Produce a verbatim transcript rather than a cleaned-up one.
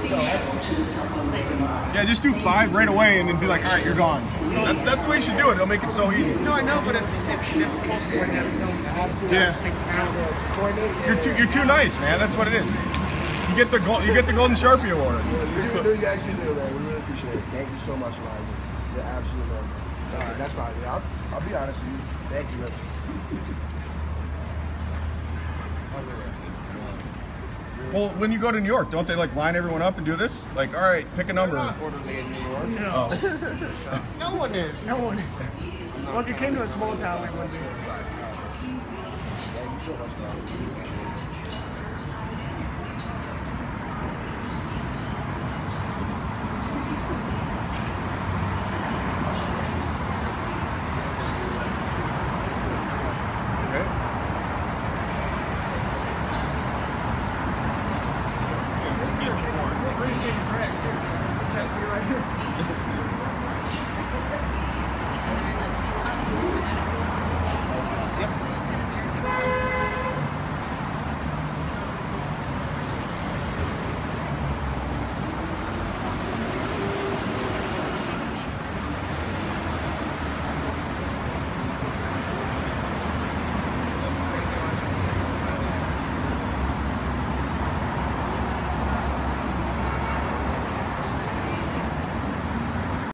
Yeah, just do five right away and then be like, all right, you're gone. That's that's the way you should do it. It'll make it so easy. No, I know, but it's it's difficult when there's so absolutely yeah. You're too you're too nice, man. That's what it is. You get the gold, you get the Golden Sharpie Award. You do, you actually do, man. We really appreciate it. Thank you so much, Ryan. You're absolutely man. That's, right. That's fine. Yeah, I'll, I'll be honest with you. Thank you. Well, when you go to New York, don't they like line everyone up and do this? Like, all right, pick a number. We're not orderly in New York. No. Oh. No one is. No one. Well, if you came to a small town, we wouldn't be. Thank you so much, man.